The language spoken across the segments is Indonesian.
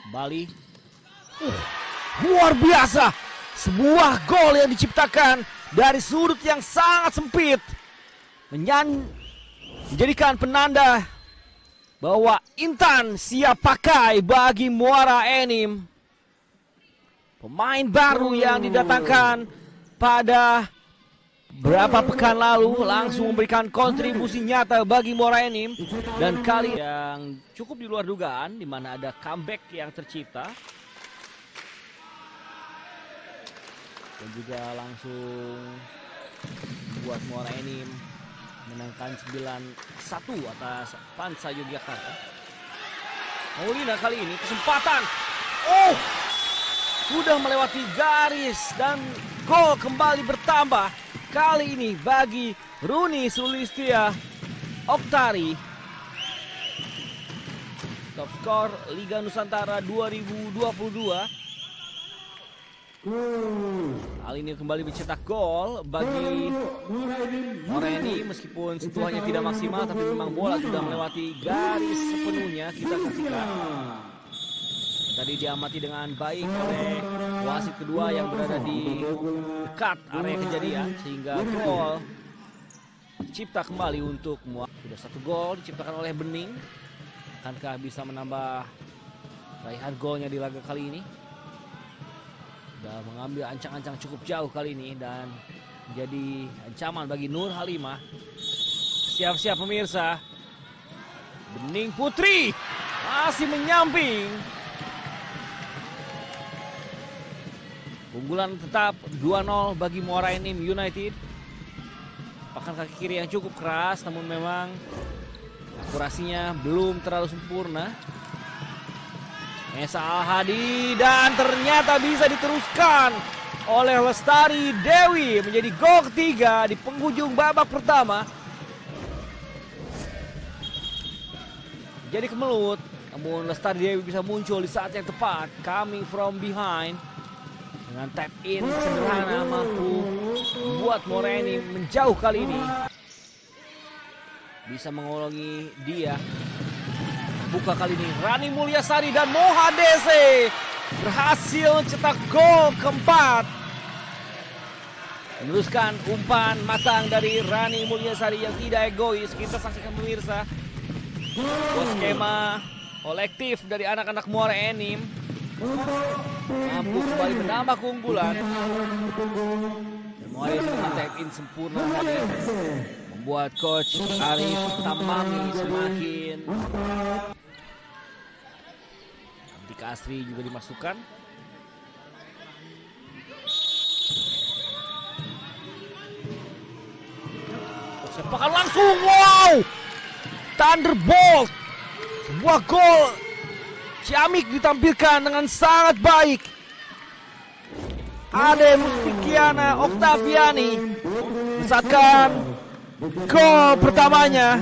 Kembali. Luar biasa. Sebuah gol yang diciptakan dari sudut yang sangat sempit. Menjadikan penanda bahwa Intan siap pakai bagi Muara Enim. Pemain baru yang didatangkan pada beberapa pekan lalu langsung memberikan kontribusi nyata bagi Muara Enim. Dan kali yang cukup di luar dugaan, di mana ada comeback yang tercipta. Dan juga langsung membuat Muara Enim menangkan 9-1 atas Pansa Yogyakarta. Maulina kali ini kesempatan. Sudah melewati garis dan gol kembali bertambah. Kali ini bagi Runi Sulistia Oktari. Top skor Liga Nusantara 2022. Kali ini kembali mencetak gol bagi Muara Enim, meskipun sentuhannya tidak maksimal, tapi memang bola sudah melewati garis sepenuhnya. Kita saksikan. Tadi diamati dengan baik oleh wasit kedua yang berada di dekat area kejadian, sehingga gol dicipta kembali untuk Muara. Sudah satu gol diciptakan oleh Bening. Akankah bisa menambah raihan golnya di laga kali ini? Sudah mengambil ancang-ancang cukup jauh kali ini dan menjadi ancaman bagi Nur Halimah. Siap-siap pemirsa. Bening Putri masih menyamping. Unggulan tetap 2-0 bagi Muara Enim United. Pakan kaki kiri yang cukup keras, namun memang akurasinya belum terlalu sempurna. Nesa Al-Hadi, dan ternyata bisa diteruskan oleh Lestari Dewi menjadi gol ketiga di penghujung babak pertama. Jadi kemelut, namun Lestari Dewi bisa muncul di saat yang tepat, coming from behind. Dengan tap in sederhana mampu membuat Muara Enim menjauh kali ini. Bisa mengolongi dia. Buka kali ini Rani Mulyasari dan Mohadese berhasil cetak gol keempat. Meneruskan umpan matang dari Rani Mulyasari yang tidak egois. Kita saksikan pemirsa. Skema kolektif dari anak-anak Muara Enim mampu kembali menambah keunggulan. Muara Enim dengan tap in sempurna tadi membuat coach Arif Tamami semakin. Abdika Asri juga dimasukkan. Sepakan langsung, wow! Thunderbolt! Sebuah gol ciamik ditampilkan dengan sangat baik. Ade Mustikiana Oktaviani mesatkan gol pertamanya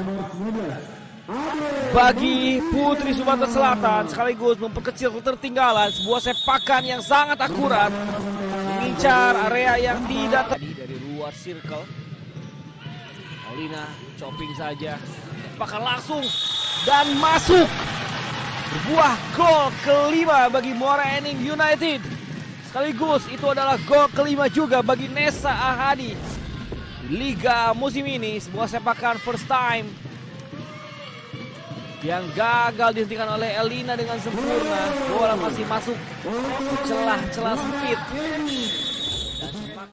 bagi Putri Sumatera Selatan, sekaligus memperkecil ketertinggalan. Sebuah sepakan yang sangat akurat mengincar area yang tidak dari luar circle. Maulina chopping saja, sepakan langsung dan masuk. Sebuah gol kelima bagi Muara Enim United. Sekaligus itu adalah gol kelima juga bagi Nesa Ahadi di Liga musim ini. Sebuah sepakan first time yang gagal dihentikan oleh Elina dengan sempurna. Bola masih masuk celah-celah sempit.